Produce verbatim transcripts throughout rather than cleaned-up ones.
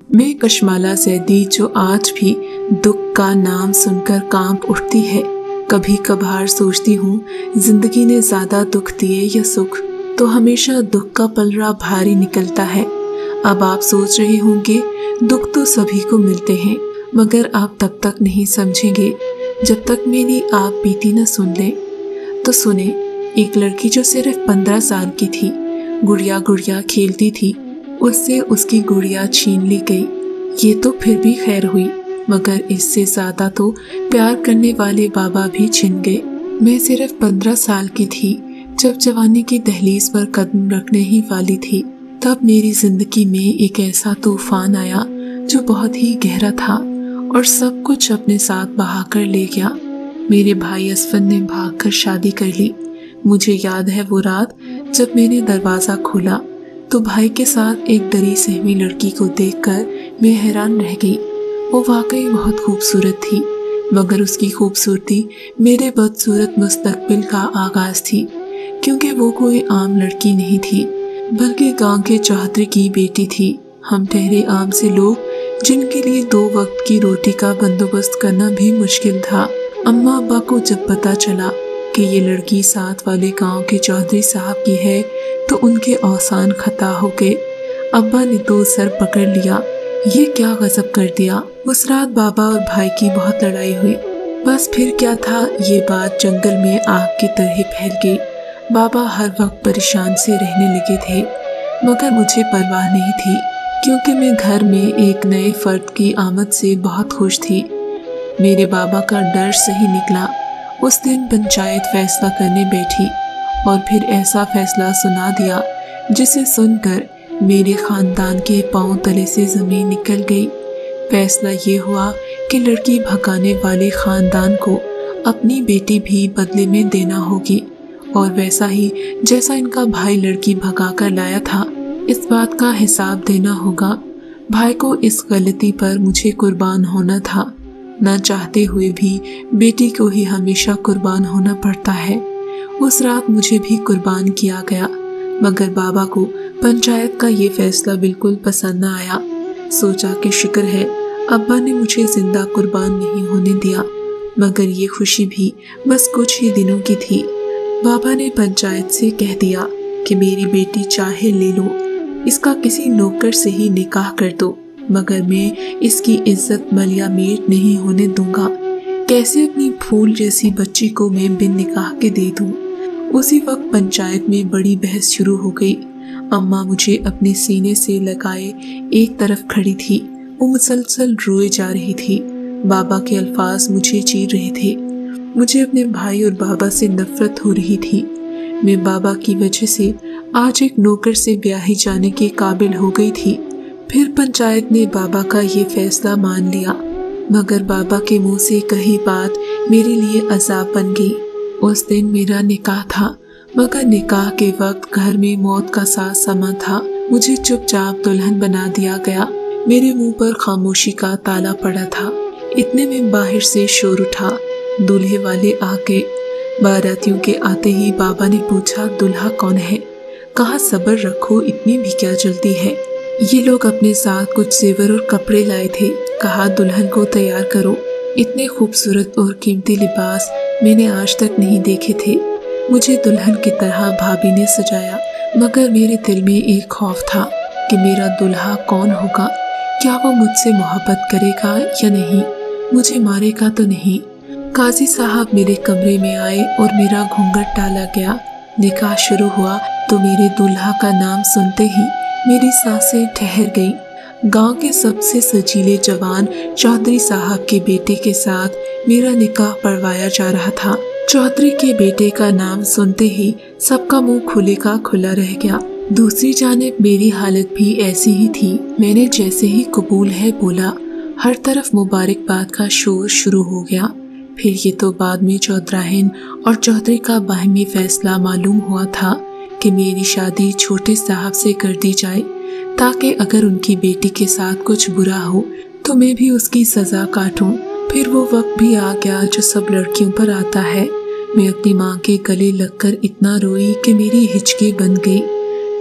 मैं कशमाला ज़ैदी जो आज भी दुख का नाम सुनकर कांप उठती है। कभी कभार सोचती हूँ जिंदगी ने ज्यादा दुख दिए या सुख, तो हमेशा दुख का पलड़ा भारी निकलता है। अब आप सोच रहे होंगे दुख तो सभी को मिलते हैं, मगर आप तब तक नहीं समझेंगे जब तक मेरी आप बीती न सुन ले। तो सुने, एक लड़की जो सिर्फ पंद्रह साल की थी, गुड़िया गुड़िया खेलती थी, उससे उसकी गुड़िया छीन ली गई। ये तो फिर भी खैर हुई, मगर इससे ज्यादा तो प्यार करने वाले बाबा भी छिन गए। मैं सिर्फ पंद्रह साल की थी जब जवानी की दहलीज पर कदम रखने ही वाली थी, तब मेरी जिंदगी में एक ऐसा तूफान आया जो बहुत ही गहरा था और सब कुछ अपने साथ बहा कर ले गया। मेरे भाई असफन ने भागकर शादी कर ली। मुझे याद है वो रात जब मैंने दरवाजा खोला तो भाई के साथ एक डरी सहमी लड़की को देखकर मैं हैरान रह गई। वो वाकई बहुत खूबसूरत थी, मगर उसकी खूबसूरती मेरे बदसूरत मुस्तकबिल का आगाज थी, क्योंकि वो कोई आम लड़की नहीं थी, बल्कि गांव के चौधरी की बेटी थी। हम ठहरे आम से लोग जिनके लिए दो वक्त की रोटी का बंदोबस्त करना भी मुश्किल था। अम्मा अब्बा को जब पता चला कि ये लड़की साथ वाले गांव के चौधरी साहब की है तो उनके औसान खता हो गए। अब्बा ने तो सर पकड़ लिया, ये क्या गजब कर दिया। उस रात बाबा और भाई की बहुत लड़ाई हुई। बस फिर क्या था, ये बात जंगल में आग की तरह फैल गई। बाबा हर वक्त परेशान से रहने लगे थे, मगर मुझे परवाह नहीं थी, क्योंकि मैं घर में एक नए फर्द की आमद से बहुत खुश थी। मेरे बाबा का डर सही निकला। उस दिन पंचायत फैसला करने बैठी और फिर ऐसा फैसला सुना दिया जिसे सुनकर मेरे खानदान के पांव तले से जमीन निकल गई। फैसला ये हुआ कि लड़की भगाने वाले खानदान को अपनी बेटी भी बदले में देना होगी, और वैसा ही जैसा इनका भाई लड़की भगा कर लाया था, इस बात का हिसाब देना होगा। भाई को इस गलती पर मुझे कुर्बान होना था। ना चाहते हुए भी बेटी को ही हमेशा कुर्बान होना पड़ता है। उस रात मुझे भी कुर्बान किया गया, मगर बाबा को पंचायत का ये फैसला बिल्कुल पसंद न आया। सोचा कि शुक्र है अब्बा ने मुझे जिंदा कुर्बान नहीं होने दिया, मगर ये खुशी भी बस कुछ ही दिनों की थी। बाबा ने पंचायत से कह दिया कि मेरी बेटी चाहे ले लो, इसका किसी नौकर से ही निकाह कर दो, मगर मैं इसकी इज्जत मलिया मेट नहीं होने दूंगा। कैसे अपनी फूल जैसी बच्ची को मैं बिन निकाह के दे दूं। उसी वक्त पंचायत में बड़ी बहस शुरू हो गई। अम्मा मुझे अपने सीने से लगाए एक तरफ खड़ी थी। वो मुसलसल रोए जा रही थी। बाबा के अल्फाज मुझे चीर रहे थे। मुझे अपने भाई और बाबा से नफरत हो रही थी। मैं बाबा की वजह से आज एक नौकर से ब्याही जाने के काबिल हो गई थी। फिर पंचायत ने बाबा का ये फैसला मान लिया, मगर बाबा के मुंह से कही बात मेरे लिए अजाब बन गई। उस दिन मेरा निकाह था, मगर निकाह के वक्त घर में मौत का सा समा था। मुझे चुपचाप दुल्हन बना दिया गया। मेरे मुंह पर खामोशी का ताला पड़ा था। इतने में बाहर से शोर उठा। दूल्हे वाले आ गए। बारातियों के आते ही बाबा ने पूछा, दुल्हा कौन है? कहा, सब्र रखो, इतनी भी क्या जल्दी है। ये लोग अपने साथ कुछ जेवर और कपड़े लाए थे। कहा, दुल्हन को तैयार करो। इतने खूबसूरत और कीमती लिबास मैंने आज तक नहीं देखे थे। मुझे दुल्हन की तरह भाभी ने सजाया, मगर मेरे दिल में एक खौफ था कि मेरा दुल्हा कौन होगा। क्या वो मुझसे मोहब्बत करेगा या नहीं, मुझे मारेगा तो नहीं। काजी साहब मेरे कमरे में आए और मेरा घूंघट डाला गया। निकाह शुरू हुआ तो मेरे दूल्हा का नाम सुनते ही मेरी सांसें ठहर गईं। गांव के सबसे सजीले जवान चौधरी साहब के बेटे के साथ मेरा निकाह पढ़वाया जा रहा था। चौधरी के बेटे का नाम सुनते ही सबका मुंह खुले का खुला रह गया। दूसरी जानिब मेरी हालत भी ऐसी ही थी। मैंने जैसे ही कबूल है बोला, हर तरफ मुबारकबाद का शोर शुरू हो गया। फिर ये तो बाद में चौधराहिन और चौधरी का बाहमी फैसला मालूम हुआ था कि मेरी शादी छोटे साहब से कर दी जाए, ताकि अगर उनकी बेटी के साथ कुछ बुरा हो तो मैं भी उसकी सजा काटूं। फिर वो वक्त भी आ गया जो सब लड़कियों पर आता है। मैं अपनी माँ के गले लगकर इतना रोई कि मेरी हिचकी बन गई।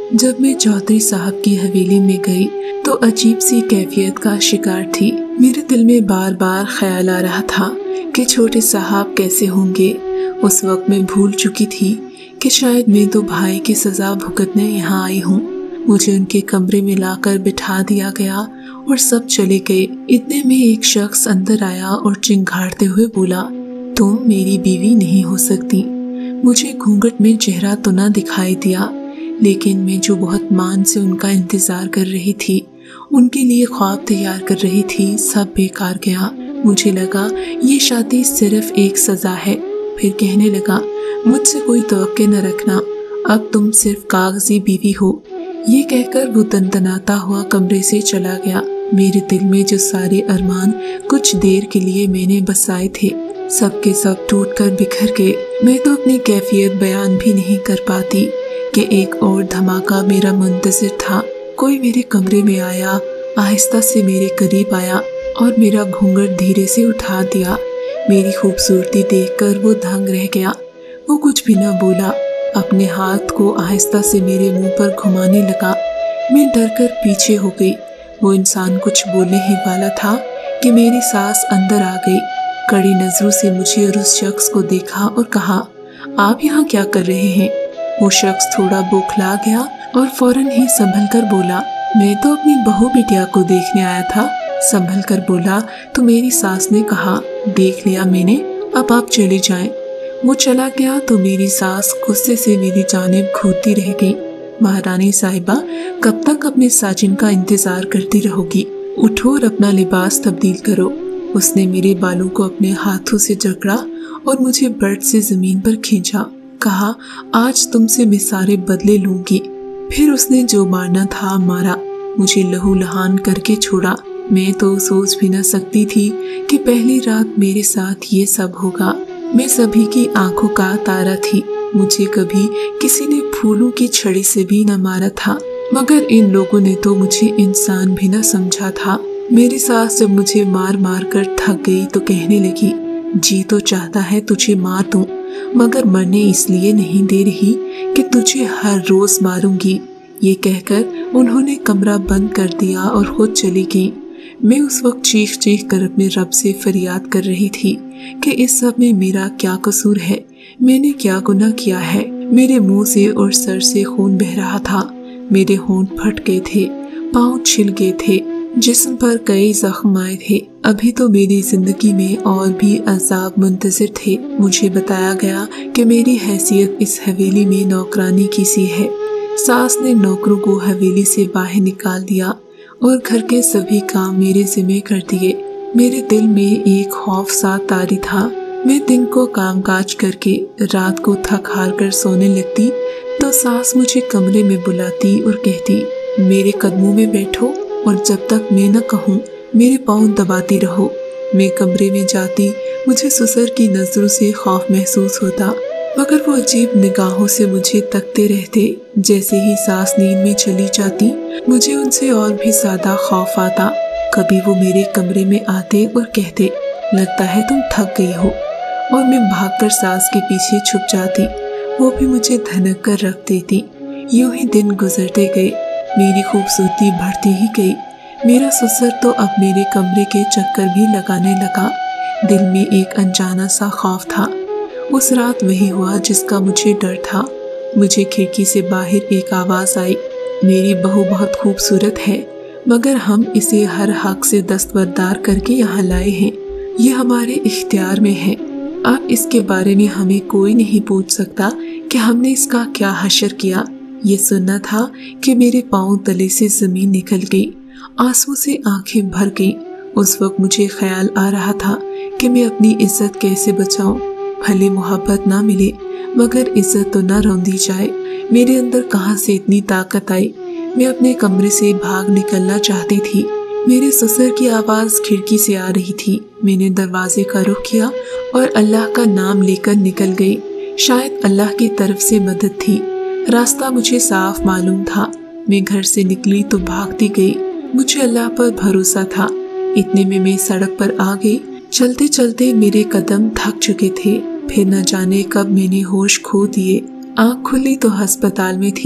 जब मैं चौधरी साहब की हवेली में गई तो अजीब सी कैफियत का शिकार थी। मेरे दिल में बार बार ख्याल आ रहा था कि छोटे साहब कैसे होंगे। उस वक्त मैं भूल चुकी थी कि शायद मैं तो भाई की सजा भुगतने यहाँ आई हूँ। मुझे उनके कमरे में लाकर बिठा दिया गया और सब चले गए। इतने में एक शख्स अंदर आया और चिंघाड़ते हुए बोला, तुम मेरी बीवी नहीं हो सकती। मुझे घूंघट में चेहरा तो ना दिखाई दिया, लेकिन मैं जो बहुत मान से उनका इंतजार कर रही थी, उनके लिए ख्वाब तैयार कर रही थी, सब बेकार गया। मुझे लगा ये शादी सिर्फ एक सजा है। फिर कहने लगा, मुझसे कोई तवक्के न रखना, अब तुम सिर्फ कागजी बीवी हो। ये कहकर वो तनतनाता हुआ कमरे से चला गया। मेरे दिल में जो सारे अरमान कुछ देर के लिए मैंने बसाए थे, सब के सब टूट कर बिखर गए। मैं तो अपनी कैफियत बयान भी नहीं कर पाती कि एक और धमाका मेरा मुंतज़िर था। कोई मेरे कमरे में आया, आहिस्ता से मेरे करीब आया और मेरा घूंघट धीरे से उठा दिया। मेरी खूबसूरती देखकर वो दंग रह गया। वो कुछ भी न बोला, अपने हाथ को आहिस्ता से मेरे मुंह पर घुमाने लगा। मैं डर कर पीछे हो गई। वो इंसान कुछ बोलने ही वाला था कि मेरी सास अंदर आ गई। कड़ी नजरों से मुझे और उस शख्स को देखा और कहा, आप यहाँ क्या कर रहे हैं? वो शख्स थोड़ा बौखला गया और फौरन ही संभल कर बोला, मैं तो अपनी बहू बिटिया को देखने आया था। संभल कर बोला तो मेरी सास ने कहा, देख लिया मैंने, अब आप चले जाएं। वो चला गया तो मेरी सास गुस्से से मेरी जानिब घूरती रह गई। महारानी साहिबा, कब तक अपने साजिन का इंतजार करती रहोगी? उठो और अपना लिबास तब्दील करो। उसने मेरे बालों को अपने हाथों से जकड़ा और मुझे बेड से जमीन पर खींचा। कहा, आज तुमसे मैं सारे बदले लूंगी। फिर उसने जो मारना था मारा, मुझे लहू लहान करके छोड़ा। मैं तो सोच भी न सकती थी कि पहली रात मेरे साथ ये सब होगा। मैं सभी की आंखों का तारा थी। मुझे कभी किसी ने फूलों की छड़ी से भी न मारा था, मगर इन लोगों ने तो मुझे इंसान भी न समझा था। मेरी सास जब मुझे मार मार कर थक गई तो कहने लगी, जी तो चाहता है तुझे मार दूं, मगर मरने इसलिए नहीं दे रही कि तुझे हर रोज मारूंगी। ये कहकर उन्होंने कमरा बंद कर दिया और खुद चली गई। मैं उस वक्त चीख चीख कर अपने रब से फरियाद कर रही थी कि इस सब में मेरा क्या कसूर है, मैंने क्या गुनाह किया है। मेरे मुंह से और सर से खून बह रहा था। मेरे होंठ फट गए थे, पाँव छिल गए थे, जिस्म पर कई जख्म आए थे। अभी तो मेरी जिंदगी में और भी अजाब मुंतज़िर थे। मुझे बताया गया कि मेरी हैसियत इस हवेली में नौकरानी की सी है। सास ने नौकरों को हवेली से बाहर निकाल दिया और घर के सभी काम मेरे जिम्मे कर दिए। मेरे दिल में एक खौफ सा तारी था। मैं दिन को कामकाज करके रात को थक हार कर सोने लगती तो सास मुझे कमरे में बुलाती और कहती, मेरे कदमों में बैठो और जब तक मैं न कहूँ मेरे पाँव दबाती रहो। मैं कमरे में जाती, मुझे ससुर की नजरों से खौफ महसूस होता, मगर वो अजीब निगाहों से मुझे तकते रहते। जैसे ही सास नींद में चली जाती, मुझे उनसे और भी ज्यादा खौफ आता। कभी वो मेरे कमरे में आते और कहते, लगता है तुम थक गई हो, और मैं भागकर सास के पीछे छुप जाती। वो भी मुझे धनक कर रख देती। यूं ही दिन गुजरते गए, मेरी खूबसूरती बढ़ती ही गई। मेरा ससुर तो अब मेरे कमरे के चक्कर भी लगाने लगा। दिल में एक अनजाना सा खौफ था। उस रात वही हुआ जिसका मुझे डर था। मुझे खिड़की से बाहर एक आवाज आई, मेरी बहू बहुत खूबसूरत है, मगर हम इसे हर हक से दस्तबरदार करके यहाँ लाए हैं। ये हमारे इख्तियार में है। अब इसके बारे में हमें कोई नहीं पूछ सकता कि हमने इसका क्या हशर किया। ये सुनना था कि मेरे पाँव तले से जमीन निकल गई, आंसू से आंखें भर गईं। उस वक्त मुझे ख्याल आ रहा था कि मैं अपनी इज्जत कैसे बचाऊं। भले मोहब्बत ना मिले, मगर इज्जत तो ना रौंदी जाए। मेरे अंदर कहाँ से इतनी ताकत आई। मैं अपने कमरे से भाग निकलना चाहती थी। मेरे ससुर की आवाज खिड़की से आ रही थी। मैंने दरवाजे का रुख किया और अल्लाह का नाम लेकर निकल गई। शायद अल्लाह की तरफ से मदद थी। रास्ता मुझे साफ मालूम था। मैं घर से निकली तो भागती गई। मुझे अल्लाह पर भरोसा था। इतने में मैं सड़क पर आ गई। चलते चलते मेरे कदम थक चुके थे। फिर न जाने कब मैंने होश खो दिए। आँख खुली तो अस्पताल में थी।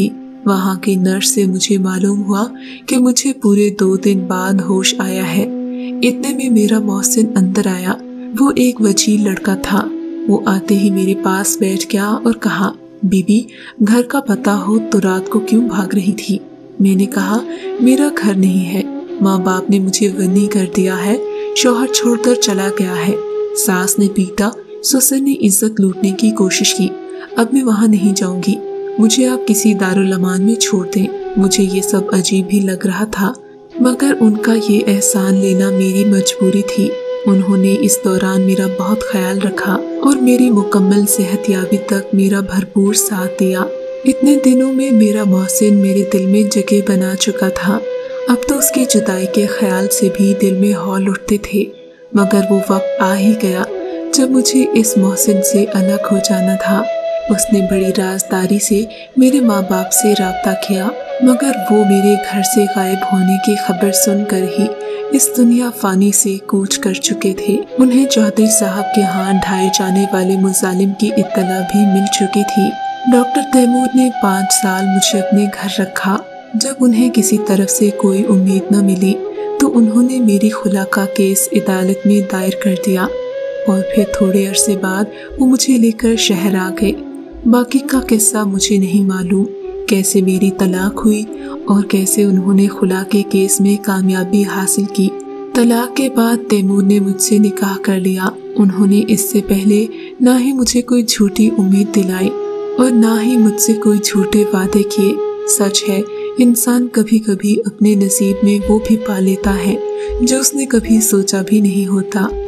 वहाँ के नर्स से मुझे मालूम हुआ कि मुझे पूरे दो दिन बाद होश आया है। इतने में मेरा मोहसिन अंदर आया। वो एक वजीर लड़का था। वो आते ही मेरे पास बैठ गया और कहा, बीबी, घर का पता हो तो रात को क्यों भाग रही थी? मैंने कहा, मेरा घर नहीं है, माँ बाप ने मुझे वनी कर दिया है, शौहर छोड़कर चला गया है, सास ने पीटा, ससुर ने इज्जत लूटने की कोशिश की, अब मैं वहाँ नहीं जाऊंगी, मुझे आप किसी दारुल अमान में छोड़ दें। मुझे ये सब अजीब भी लग रहा था, मगर उनका ये एहसान लेना मेरी मजबूरी थी। उन्होंने इस दौरान मेरा बहुत ख्याल रखा और मेरी मुकम्मल सेहतयाबी तक मेरा भरपूर साथ दिया। इतने दिनों में मेरा मोहसिन मेरे दिल में जगह बना चुका था। अब तो उसकी जुदाई के ख्याल से भी दिल में हौल उठते थे, मगर वो वक्त आ ही गया जब मुझे इस मोहसिन से अलग हो जाना था। उसने बड़ी राजदारी से मेरे माँ बाप से राब्ता किया, मगर वो मेरे घर से गायब होने की खबर सुनकर ही इस दुनिया फानी से कूच कर चुके थे। उन्हें चौधरी साहब के यहाँ ढाए जाने वाले मुजालिम की इत्तला भी मिल चुकी थी। डॉक्टर तैमूर ने पाँच साल मुझे अपने घर रखा। जब उन्हें किसी तरफ से कोई उम्मीद न मिली तो उन्होंने मेरी खुला का केस अदालत में दायर कर दिया और फिर थोड़े अरसे बाद वो मुझे लेकर शहर आ गए। बाकी का किस्सा मुझे नहीं मालूम, कैसे मेरी तलाक हुई और कैसे उन्होंने खुला के केस में कामयाबी हासिल की। तलाक के बाद तैमूर ने मुझसे निकाह कर लिया। उन्होंने इससे पहले ना ही मुझे कोई झूठी उम्मीद दिलाई और ना ही मुझसे कोई झूठे वादे किए। सच है, इंसान कभी कभी अपने नसीब में वो भी पा लेता है जो उसने कभी सोचा भी नहीं होता।